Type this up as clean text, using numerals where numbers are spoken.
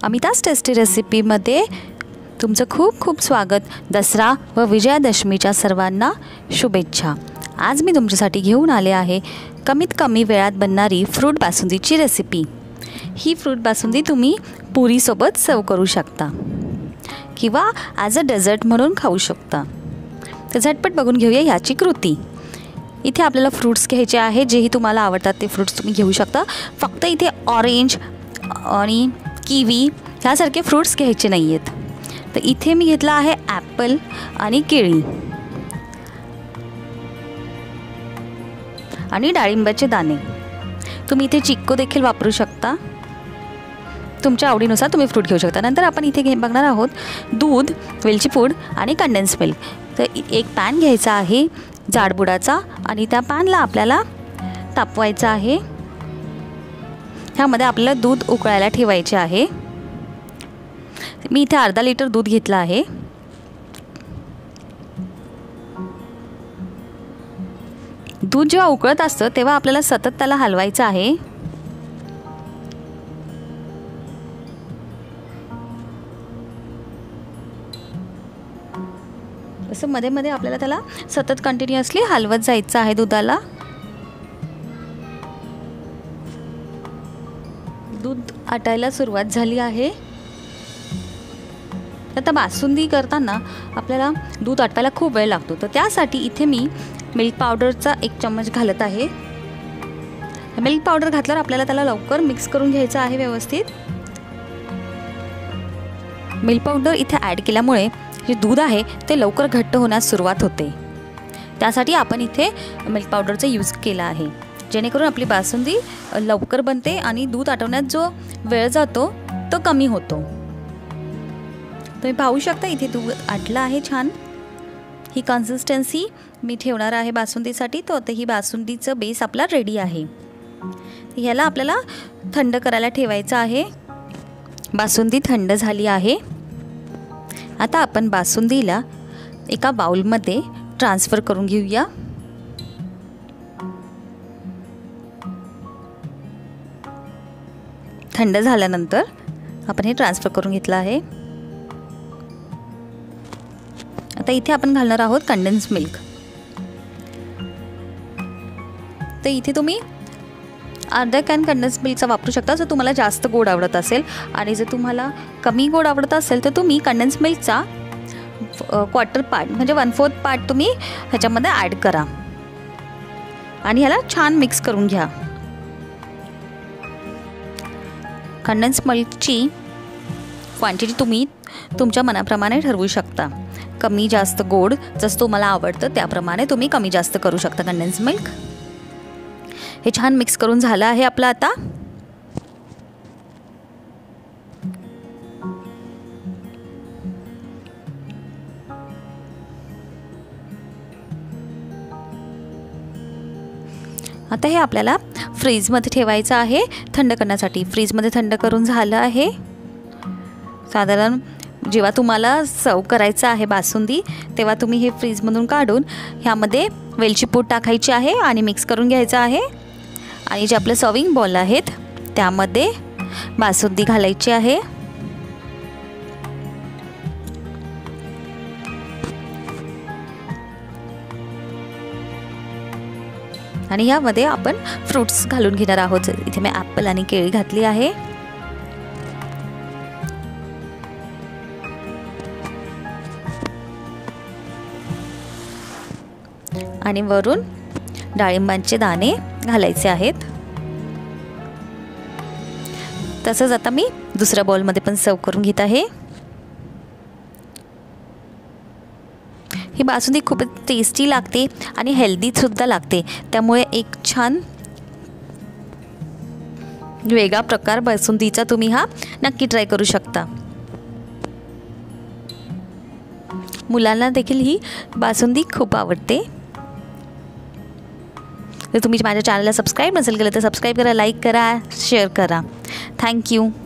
अमितास tasty रेसिपीमध्ये तुमचं खूप खूप स्वागत। दसरा व विजयादशमीच्या सर्वांना शुभेच्छा। आज मी तुमच्यासाठी घेऊन आले आहे कमीत कमी वेळात बनणारी फ्रूट बासुंदीची रेसिपी। ही फ्रूट बासुंदी तुम्ही पुरीसोबत सर्व करू शकता किंवा ॲज अ डेझर्ट म्हणून खाऊ शकता। तर झटपट बघून घेऊया ह्याची कृती। इथे आपल्याला फ्रूट्स घ्यायचे आहे, जेही तुम्हाला आवडतात ते फ्रूट्स तुम्ही घेऊ शकता। फक्त इथे ऑरेंज आणि किवी ह्यासारखे फ्रूट्स घ्यायचे नाही आहेत। तर इथे मी घेतला आहे ॲपल आणि केळी आणि डाळिंबाचे दाणे। तुम्ही इथे चिक्कू देखील वापरू शकता, तुमच्या आवडीनुसार तुम्ही फ्रूट घेऊ शकता। नंतर आपण इथे बघणार आहोत दूध, वेलची पूड आणि कंडेन्स मिल्क। तर एक पॅन घ्यायचा आहे जाडबुडाचा आणि त्या पॅनला आपल्याला तापवायचं आहे। ह्यामध्ये आपल्याला दूध उकळायला ठेवायचे आहे। मी इथे अर्धा लिटर दूध घेतलं आहे। दूध जेव्हा उकळत असतं तेव्हा आपल्याला सतत त्याला हलवायचं आहे। असं मध्ये मध्ये आपल्याला त्याला सतत कंटिन्युअसली हलवत जायचं आहे दुधाला। दूध आटायला सुरुवात झाली आहे। आता बासुंदी करताना आपल्याला दूध आटवायला खूप वेळ लागतो, तर त्यासाठी इथे मी मिल्क पावडरचा 1 चम्मच घालत आहे। मिल्क पावडर घातल्यावर आपल्याला त्याला लवकर मिक्स करून घ्यायचं आहे व्यवस्थित। मिल्क पावडर इथे ॲड केल्यामुळे जे दूध आहे ते लवकर घट्ट होण्यास सुरुवात होते। त्यासाठी आपण इथे मिल्क पावडरचा यूज केला आहे, जेणेकरून आपली बासुंदी लवकर बनते आणि दूध आटवण्यात जो वेळ जातो तो कमी होतो। तुम्ही पाहू शकता इथे दूध आटलं आहे छान। ही कन्सिस्टन्सी मी ठेवणार आहे बासुंदीसाठी। तो आता ही बासुंदीचं बेस आपला रेडी आहे। ह्याला आपल्याला थंड करायला ठेवायचं आहे। बासुंदी थंड झाली आहे। आता आपण बासुंदीला एका बाउलमध्ये ट्रान्सफर करून घेऊया। थंड झाल्यानंतर आपण हे ट्रान्सफर करून घेतलं आहे। आता इथे आपण घालणार आहोत कंडेन्स मिल्क। तर इथे तुम्ही अर्धा कॅन कंडेन्स मिल्कचा वापरू शकता जर तुम्हाला जास्त गोड आवडत असेल, आणि जर तुम्हाला कमी गोड आवडत असेल तर तुम्ही कंडेन्स मिल्कचा क्वार्टर पार्ट म्हणजे 1/4 पार्ट तुम्ही ह्याच्यामध्ये ॲड करा आणि ह्याला छान मिक्स करून घ्या। कंडेन्स मिल्कची क्वांटिटी तुम्ही तुमच्या मनाप्रमाणे ठरवू शकता। कमी जास्त गोड जसं तुम्हाला आवडतं त्याप्रमाणे तुम्ही कमी जास्त करू शकता कंडेन्स मिल्क। हे छान मिक्स करून झालं आहे आपलं। आता आता हे आपल्याला फ्रीजमध्ये ठेवायचं आहे थंड करण्यासाठी। फ्रीजमध्ये थंड करून झालं आहे। साधारण जेव्हा तुम्हाला सर्व करायचं आहे बासुंदी तेव्हा तुम्ही हे फ्रीजमधून काढून ह्यामध्ये वेलची पूड टाकायची आहे आणि मिक्स करून घ्यायचं आहे। आणि जे आपले सर्विंग बॉल आहेत त्यामध्ये बासुंदी घालायची आहे। आणि यामध्ये आपण फ्रूट्स घालून घेणार आहोत। इथे मी ॲपल आणि केळी घातली आहे। आणि वरून डाळिंबाचे दाणे घालायचे आहेत। तसंच आता मी दुसऱ्या बॉलमध्ये पण सर्व करून घेत आहे। ही बासुंदी खूप टेस्टी लागते आणि हेल्दी सुद्धा लागते, त्यामुळे एक छान वेगळा प्रकार बासुंदीचा तुम्ही हा नक्की ट्राय करू शकता। मुलांना देखील ही बासुंदी खूप आवडते। जर तुम्ही माझ्या चॅनलला सबस्क्राईब नसेल केलं तर सबस्क्राईब करा, लाईक करा, शेअर करा। थँक्यू।